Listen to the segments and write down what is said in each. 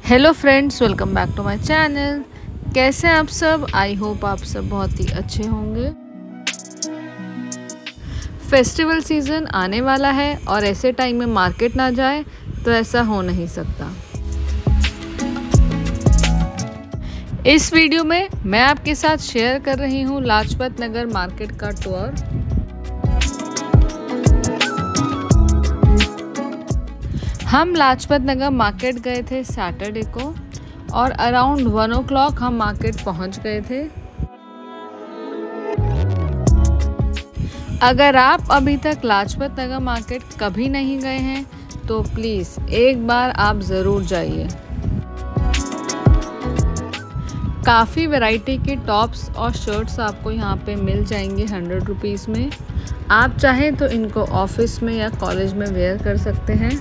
Hello friends, welcome back to my channel. कैसे हैं आप सब? आई होप आप सब बहुत ही अच्छे होंगे। फेस्टिवल सीज़न आने वाला है और ऐसे टाइम में मार्केट ना जाए तो ऐसा हो नहीं सकता। इस वीडियो में मैं आपके साथ शेयर कर रही हूँ लाजपत नगर मार्केट का टूर। हम लाजपत नगर मार्केट गए थे सैटरडे को और अराउंड 1 o'clock हम मार्केट पहुंच गए थे। अगर आप अभी तक लाजपत नगर मार्केट कभी नहीं गए हैं तो प्लीज़ एक बार आप ज़रूर जाइए। काफ़ी वैरायटी के टॉप्स और शर्ट्स आपको यहाँ पे मिल जाएंगे 100 रुपीज़ में। आप चाहें तो इनको ऑफिस में या कॉलेज में वेयर कर सकते हैं।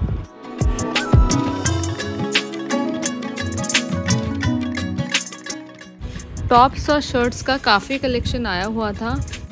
टॉप्स और शर्ट्स का काफ़ी कलेक्शन आया हुआ था।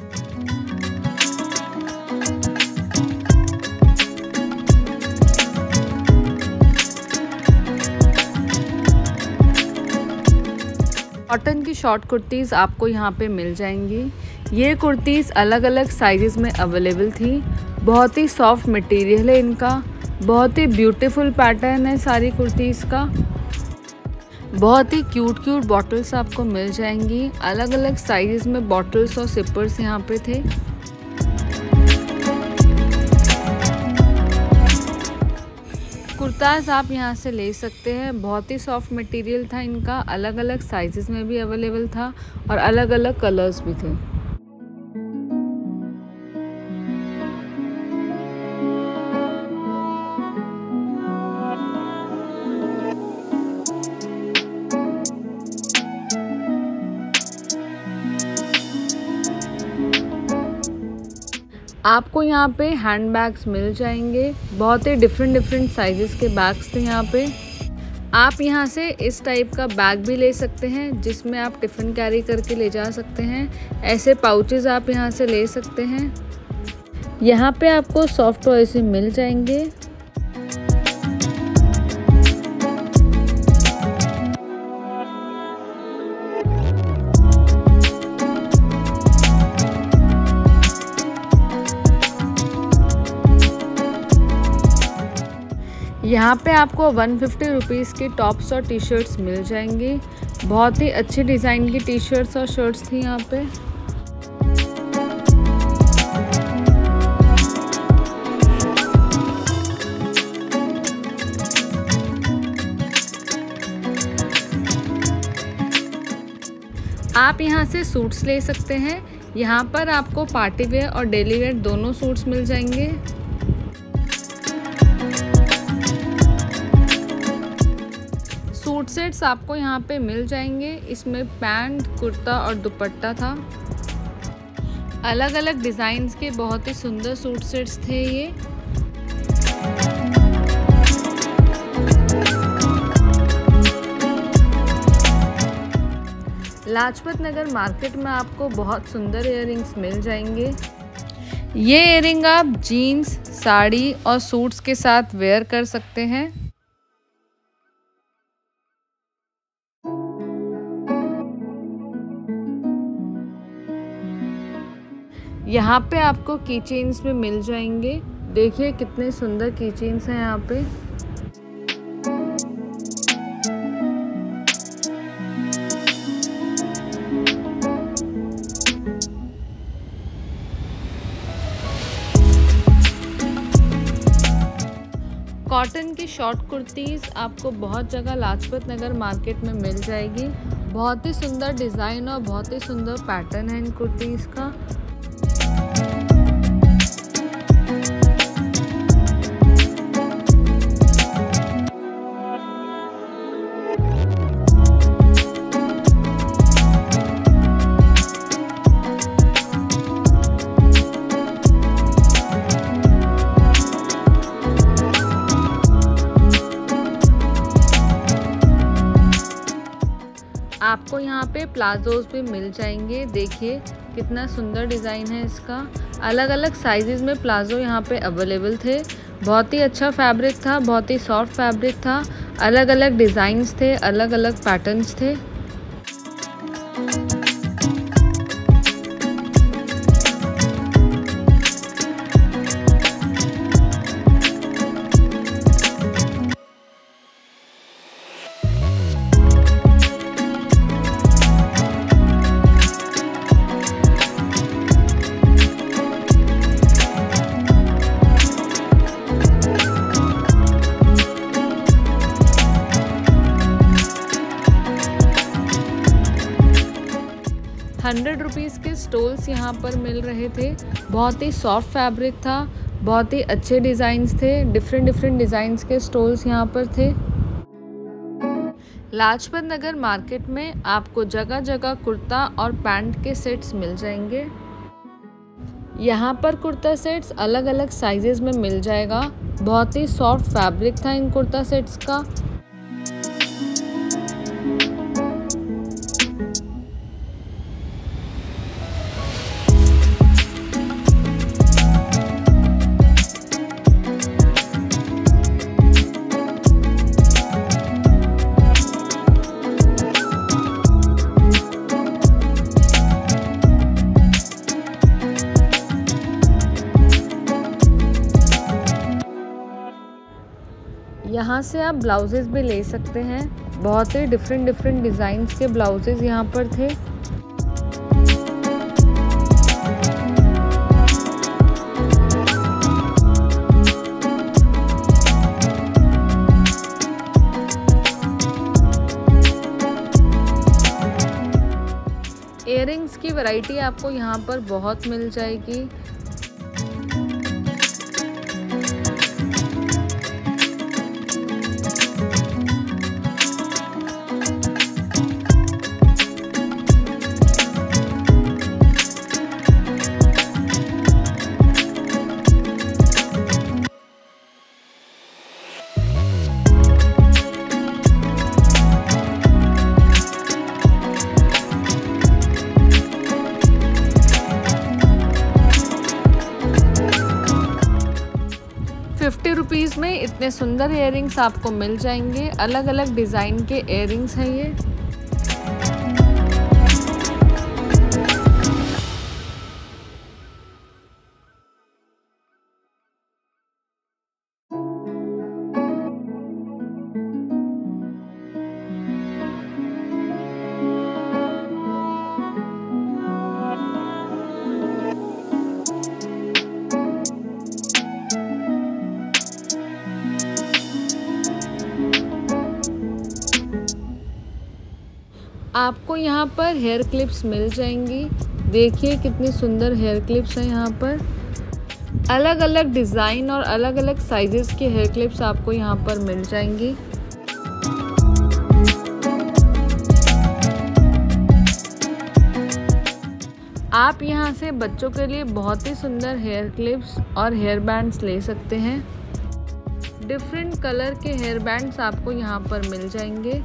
कॉटन की शॉर्ट कुर्तीज़ आपको यहाँ पे मिल जाएंगी। ये कुर्तीज़ अलग अलग साइज़ में अवेलेबल थी। बहुत ही सॉफ्ट मटेरियल है इनका, बहुत ही ब्यूटीफुल पैटर्न है सारी कुर्तीज़ का। बहुत ही क्यूट बॉटल्स आपको मिल जाएंगी। अलग अलग साइज़ में बॉटल्स और सिपर्स यहाँ पे थे। कुर्ताज़ आप यहाँ से ले सकते हैं। बहुत ही सॉफ्ट मटेरियल था इनका, अलग अलग साइज़ में भी अवेलेबल था और अलग अलग कलर्स भी थे। आपको यहाँ पे हैंड बैग्स मिल जाएंगे। बहुत ही डिफरेंट साइजेस के बैग्स थे यहाँ पे। आप यहाँ से इस टाइप का बैग भी ले सकते हैं जिसमें आप टिफ़िन कैरी करके ले जा सकते हैं। ऐसे पाउचेस आप यहाँ से ले सकते हैं। यहाँ पे आपको सॉफ्ट टॉयज भी मिल जाएंगे। यहाँ पे आपको 150 रुपीज़ के टॉप्स और टी शर्ट्स मिल जाएंगी। बहुत ही अच्छी डिज़ाइन की टी शर्ट्स और शर्ट्स थी यहाँ पे। आप यहाँ से सूट्स ले सकते हैं। यहाँ पर आपको पार्टी वेयर और डेली वेयर दोनों सूट्स मिल जाएंगे। सूट सेट्स आपको यहाँ पे मिल जाएंगे। इसमें पैंट, कुर्ता और दुपट्टा था। अलग अलग डिज़ाइंस के बहुत ही सुंदर सूट सेट्स थे ये। लाजपत नगर मार्केट में आपको बहुत सुंदर इयररिंग्स मिल जाएंगे। ये इयररिंग आप जीन्स, साड़ी और सूट्स के साथ वेयर कर सकते हैं। यहाँ पे आपको की चेन्स भी मिल जाएंगे। देखिए कितने सुंदर की चेन्स हैं यहाँ पे। कॉटन की शॉर्ट कुर्तीज़ आपको बहुत जगह लाजपत नगर मार्केट में मिल जाएगी। बहुत ही सुंदर डिज़ाइन और बहुत ही सुंदर पैटर्न है इन कुर्तीज़ का। आपको यहाँ पे प्लाजोज भी मिल जाएंगे। देखिए कितना सुंदर डिज़ाइन है इसका। अलग अलग साइजेस में प्लाजो यहाँ पे अवेलेबल थे। बहुत ही अच्छा फैब्रिक था, बहुत ही सॉफ्ट फैब्रिक था। अलग अलग डिज़ाइंस थे, अलग अलग पैटर्न्स थे। ₹100 के स्टोल्स यहाँ पर मिल रहे थे। बहुत ही सॉफ्ट फैब्रिक था, बहुत ही अच्छे डिज़ाइंस थे। डिफरेंट डिज़ाइंस के स्टोल्स यहाँ पर थे। लाजपत नगर मार्केट में आपको जगह जगह कुर्ता और पैंट के सेट्स मिल जाएंगे। यहाँ पर कुर्ता सेट्स अलग अलग साइजेस में मिल जाएगा। बहुत ही सॉफ्ट फैब्रिक था इन कुर्ता सेट्स का। यहाँ से आप ब्लाउजेस भी ले सकते हैं। बहुत ही डिफरेंट डिज़ाइंस के ब्लाउजेस यहाँ पर थे। इयररिंग्स की वैरायटी आपको यहाँ पर बहुत मिल जाएगी। ₹50 में इतने सुंदर इयररिंग्स आपको मिल जाएंगे। अलग अलग डिज़ाइन के इयररिंग्स हैं ये। आपको यहाँ पर हेयर क्लिप्स मिल जाएंगी। देखिए कितनी सुंदर हेयर क्लिप्स हैं यहाँ पर। अलग अलग डिज़ाइन और अलग अलग साइजेस के हेयर क्लिप्स आपको यहाँ पर मिल जाएंगी। आप यहाँ से बच्चों के लिए बहुत ही सुंदर हेयर क्लिप्स और हेयर बैंड्स ले सकते हैं। डिफरेंट कलर के हेयर बैंड्स आपको यहाँ पर मिल जाएंगे।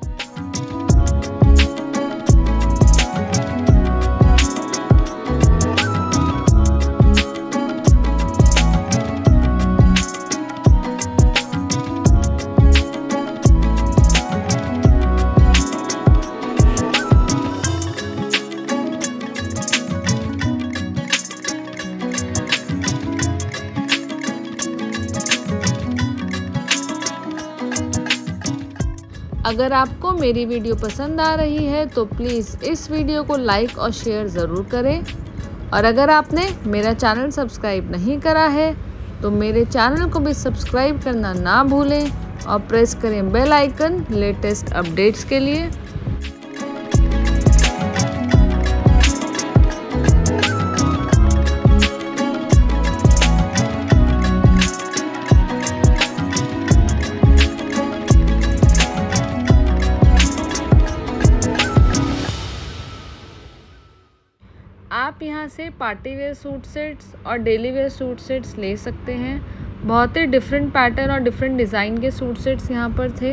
अगर आपको मेरी वीडियो पसंद आ रही है तो प्लीज़ इस वीडियो को लाइक और शेयर ज़रूर करें। और अगर आपने मेरा चैनल सब्सक्राइब नहीं करा है तो मेरे चैनल को भी सब्सक्राइब करना ना भूलें और प्रेस करें बेल आइकन लेटेस्ट अपडेट्स के लिए। आप यहाँ से पार्टी वेयर सूट सेट्स और डेली वेयर सूट सेट्स ले सकते हैं। बहुत ही डिफरेंट पैटर्न और डिफरेंट डिज़ाइन के सूट सेट्स यहाँ पर थे।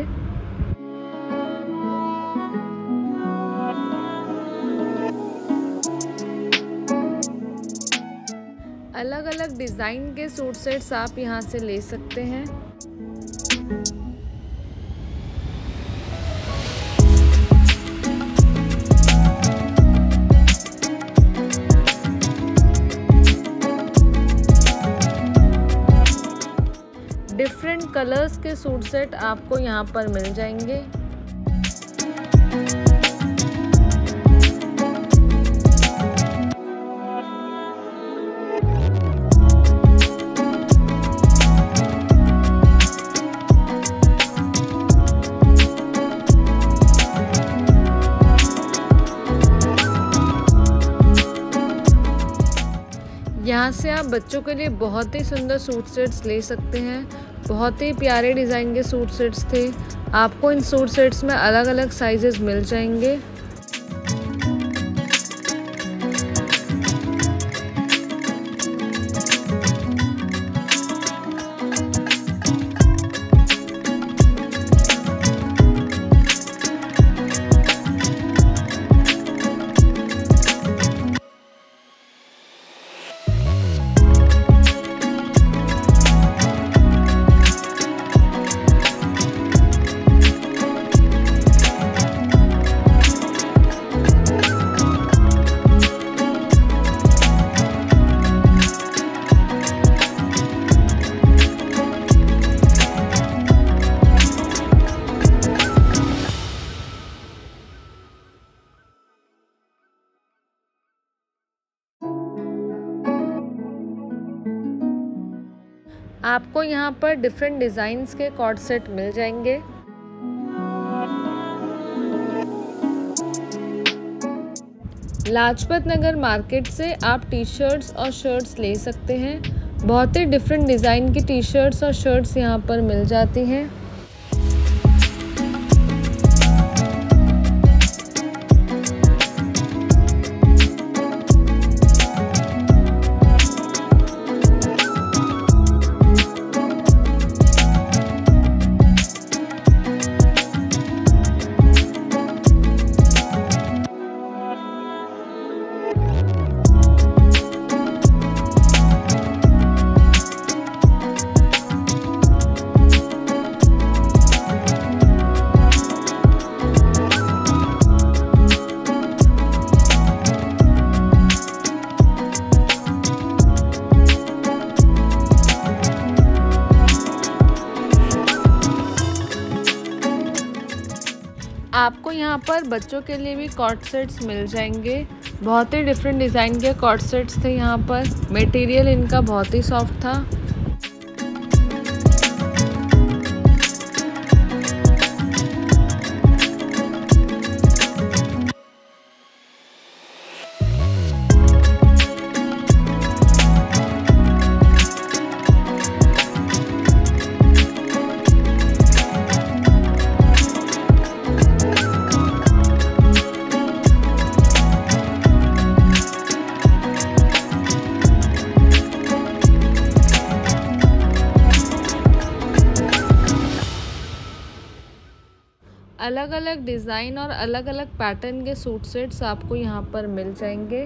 अलग अलग डिज़ाइन के सूट सेट्स आप यहाँ से ले सकते हैं। कलर्स के सूट सेट आपको यहाँ पर मिल जाएंगे। यहाँ से आप बच्चों के लिए बहुत ही सुंदर सूट सेट्स ले सकते हैं। बहुत ही प्यारे डिज़ाइन के सूट सेट्स थे। आपको इन सूट सेट्स में अलग अलग साइजेस मिल जाएंगे। आपको यहाँ पर डिफरेंट डिज़ाइंस के कॉर्ड सेट मिल जाएंगे। लाजपत नगर मार्केट से आप टी शर्ट्स और शर्ट्स ले सकते हैं। बहुत ही डिफरेंट डिज़ाइन की टी शर्ट्स और शर्ट्स यहाँ पर मिल जाती हैं। आपको यहाँ पर बच्चों के लिए भी कॉर्ड सेट्स मिल जाएंगे। बहुत ही डिफरेंट डिज़ाइन के कॉर्ड सेट्स थे यहाँ पर। मटेरियल इनका बहुत ही सॉफ्ट था। अलग अलग डिज़ाइन और अलग अलग पैटर्न के सूट सेट्स आपको यहाँ पर मिल जाएंगे।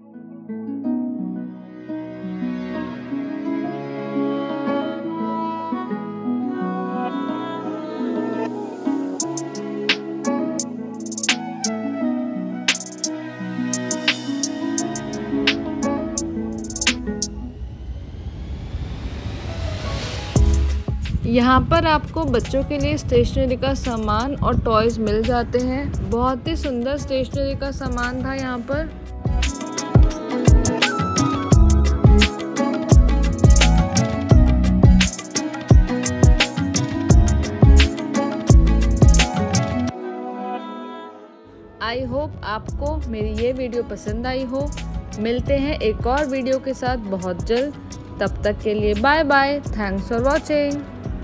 यहाँ पर आपको बच्चों के लिए स्टेशनरी का सामान और टॉयज़ मिल जाते हैं। बहुत ही सुंदर स्टेशनरी का सामान था यहाँ पर। आई होप आपको मेरी ये वीडियो पसंद आई हो। मिलते हैं एक और वीडियो के साथ बहुत जल्द। तब तक के लिए bye bye. Thanks for watching.